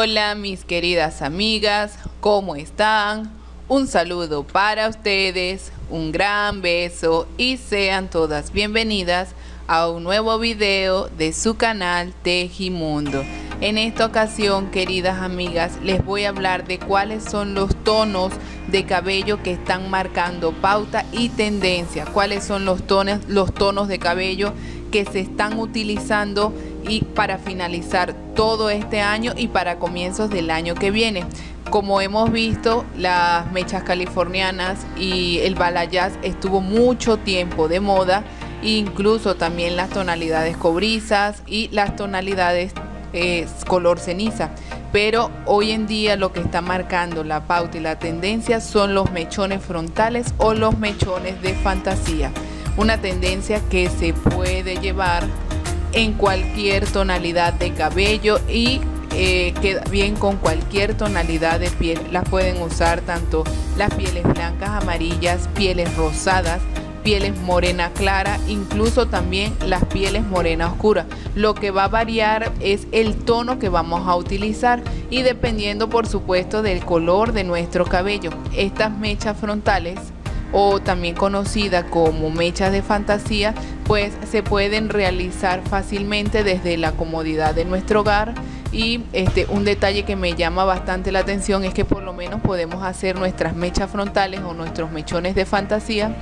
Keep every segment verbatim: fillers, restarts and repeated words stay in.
Hola mis queridas amigas, ¿cómo están? Un saludo para ustedes, un gran beso y sean todas bienvenidas a un nuevo video de su canal Tejimundo. En esta ocasión, queridas amigas, les voy a hablar de cuáles son los tonos de cabello que están marcando pauta y tendencia, cuáles son los tonos, los tonos de cabello que se están utilizando y para finalizar todo este año y para comienzos del año que viene. Como hemos visto, las mechas californianas y el balayage estuvo mucho tiempo de moda, incluso también las tonalidades cobrizas y las tonalidades eh, color ceniza. Pero hoy en día lo que está marcando la pauta y la tendencia son los mechones frontales o los mechones de fantasía. Una tendencia que se puede llevar en cualquier tonalidad de cabello y eh, queda bien con cualquier tonalidad de piel. Las pueden usar tanto las pieles blancas, amarillas, pieles rosadas, pieles morena clara, incluso también las pieles morena oscura. Lo que va a variar es el tono que vamos a utilizar y dependiendo por supuesto del color de nuestro cabello. Estas mechas frontales, o también conocida como mechas de fantasía, pues se pueden realizar fácilmente desde la comodidad de nuestro hogar. Y este un detalle que me llama bastante la atención es que por lo menos podemos hacer nuestras mechas frontales o nuestros mechones de fantasía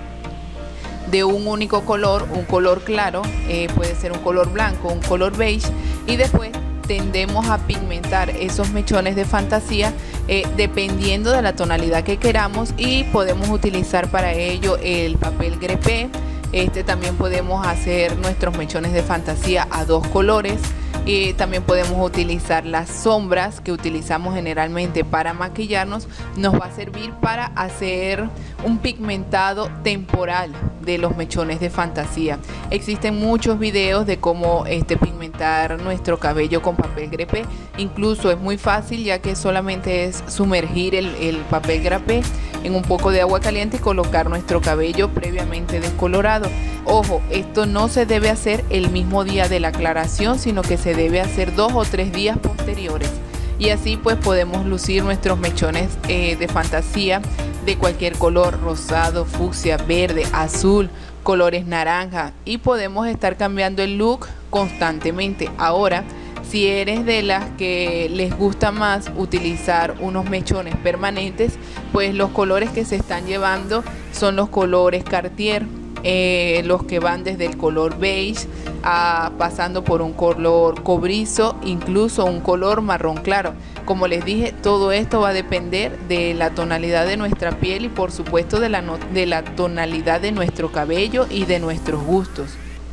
de un único color, un color claro, eh, puede ser un color blanco, un color beige, y después tendemos a pigmentar esos mechones de fantasía eh, dependiendo de la tonalidad que queramos, y podemos utilizar para ello el papel grepé. Este también podemos hacer nuestros mechones de fantasía a dos colores. Y también podemos utilizar las sombras que utilizamos generalmente para maquillarnos. Nos va a servir para hacer un pigmentado temporal de los mechones de fantasía. Existen muchos videos de cómo este, pigmentar nuestro cabello con papel grepé. Incluso es muy fácil, ya que solamente es sumergir el, el papel grepé en un poco de agua caliente y colocar nuestro cabello previamente descolorado. Ojo, esto no se debe hacer el mismo día de la aclaración, sino que se debe hacer dos o tres días posteriores. Y así pues podemos lucir nuestros mechones eh, de fantasía de cualquier color: rosado, fucsia, verde, azul, colores naranja, y podemos estar cambiando el look constantemente. Ahora, si eres de las que les gusta más utilizar unos mechones permanentes, pues los colores que se están llevando son los colores Cartier, eh, los que van desde el color beige a, pasando por un color cobrizo, incluso un color marrón claro. Como les dije, todo esto va a depender de la tonalidad de nuestra piel y por supuesto de la, no, de la tonalidad de nuestro cabello y de nuestros gustos.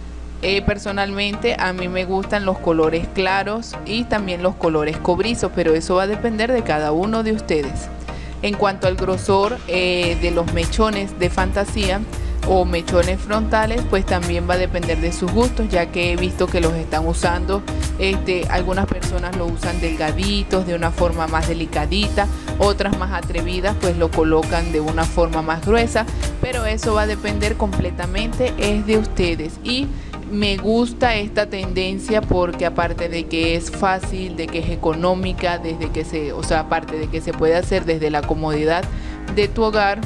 Eh, personalmente a mí me gustan los colores claros y también los colores cobrizos, pero eso va a depender de cada uno de ustedes. En cuanto al grosor eh, de los mechones de fantasía o mechones frontales, pues también va a depender de sus gustos, ya que he visto que los están usando, este, algunas personas lo usan delgaditos, de una forma más delicadita, otras más atrevidas pues lo colocan de una forma más gruesa, pero eso va a depender completamente es de ustedes. Y me gusta esta tendencia porque aparte de que es fácil, de que es económica, desde que se, o sea, aparte de que se puede hacer desde la comodidad de tu hogar,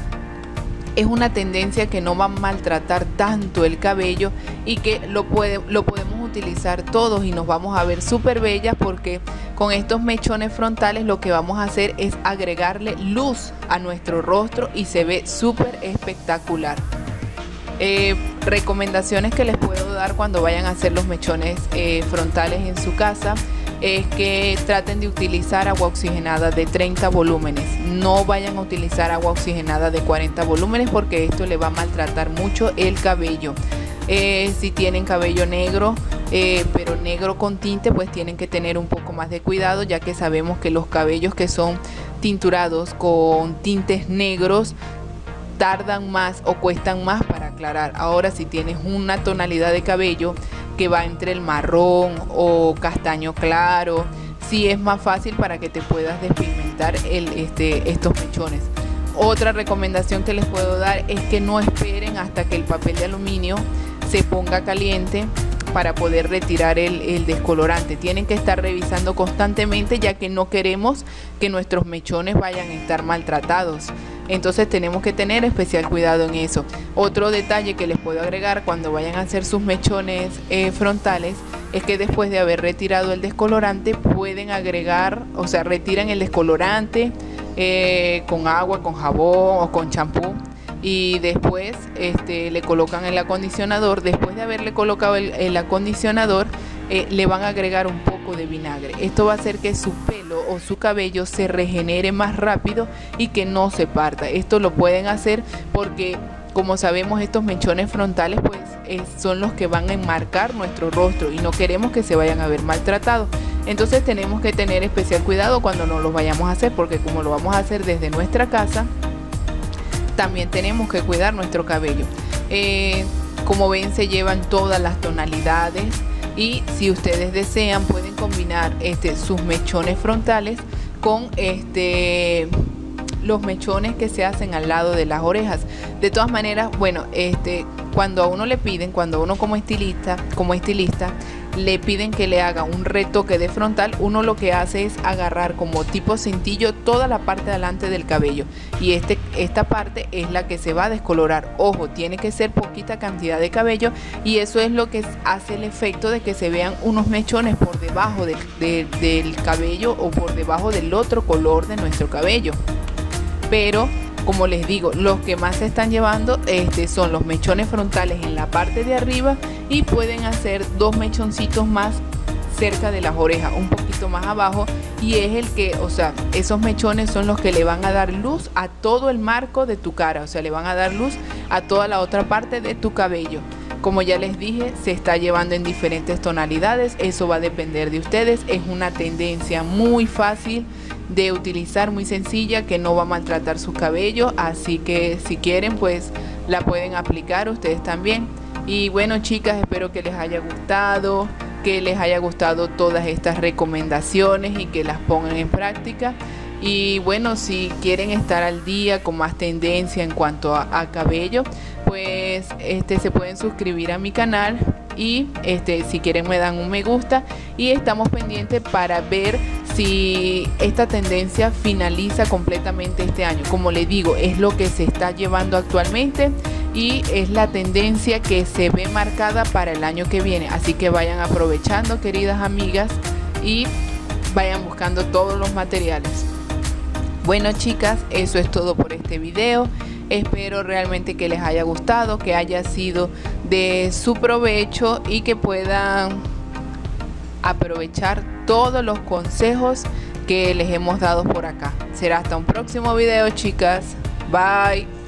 es una tendencia que no va a maltratar tanto el cabello y que lo, puede, lo podemos utilizar todos y nos vamos a ver súper bellas, porque con estos mechones frontales lo que vamos a hacer es agregarle luz a nuestro rostro y se ve súper espectacular. Eh, recomendaciones que les puedo dar cuando vayan a hacer los mechones eh, frontales en su casa es que traten de utilizar agua oxigenada de treinta volúmenes. No vayan a utilizar agua oxigenada de cuarenta volúmenes porque esto le va a maltratar mucho el cabello. Eh, si tienen cabello negro, eh, pero negro con tinte, pues tienen que tener un poco más de cuidado, ya que sabemos que los cabellos que son tinturados con tintes negros tardan más o cuestan más para aclarar. Ahora, si tienes una tonalidad de cabello que va entre el marrón o castaño claro, sí es más fácil para que te puedas despigmentar el, este, estos mechones. Otra recomendación que les puedo dar es que no esperen hasta que el papel de aluminio se ponga caliente para poder retirar el, el descolorante. Tienen que estar revisando constantemente, ya que no queremos que nuestros mechones vayan a estar maltratados. Entonces tenemos que tener especial cuidado en eso. Otro detalle que les puedo agregar cuando vayan a hacer sus mechones eh, frontales es que después de haber retirado el descolorante pueden agregar, o sea, retiran el descolorante eh, con agua, con jabón o con champú, y después este, le colocan el acondicionador. Después de haberle colocado el, el acondicionador, eh, le van a agregar un poco de vinagre. Esto va a hacer que su pelo o su cabello se regenere más rápido y que no se parta. Esto lo pueden hacer porque, como sabemos, estos mechones frontales pues eh, son los que van a enmarcar nuestro rostro y no queremos que se vayan a ver maltratados. Entonces tenemos que tener especial cuidado cuando no los vayamos a hacer, porque como lo vamos a hacer desde nuestra casa, también tenemos que cuidar nuestro cabello. Eh, como ven, se llevan todas las tonalidades, y si ustedes desean pueden combinar este, sus mechones frontales con este, los mechones que se hacen al lado de las orejas. De todas maneras, bueno, este, cuando a uno le piden, cuando uno como estilista, como estilista le piden que le haga un retoque de frontal, uno lo que hace es agarrar como tipo cintillo toda la parte de delante del cabello, y este, esta parte es la que se va a descolorar. Ojo, tiene que ser poquita cantidad de cabello, y eso es lo que hace el efecto de que se vean unos mechones por debajo de, de, del cabello o por debajo del otro color de nuestro cabello. Pero como les digo, los que más se están llevando este, son los mechones frontales en la parte de arriba, y pueden hacer dos mechoncitos más cerca de las orejas, un poquito más abajo, y es el que, o sea, esos mechones son los que le van a dar luz a todo el marco de tu cara, o sea, le van a dar luz a toda la otra parte de tu cabello. Como ya les dije, se está llevando en diferentes tonalidades, eso va a depender de ustedes. Es una tendencia muy fácil de utilizar, muy sencilla, que no va a maltratar su cabello, así que si quieren pues la pueden aplicar ustedes también. Y bueno, chicas, espero que les haya gustado, que les haya gustado todas estas recomendaciones y que las pongan en práctica. Y bueno, si quieren estar al día con más tendencia en cuanto a, a cabello, pues este se pueden suscribir a mi canal, y este si quieren me dan un me gusta, y estamos pendientes para ver si esta tendencia finaliza completamente este año. Como les digo, es lo que se está llevando actualmente y es la tendencia que se ve marcada para el año que viene, así que vayan aprovechando, queridas amigas, y vayan buscando todos los materiales. Bueno, chicas, eso es todo por este video. Espero realmente que les haya gustado, que haya sido de su provecho y que puedan aprovechar todos los consejos que les hemos dado por acá. Será hasta un próximo video, chicas. Bye.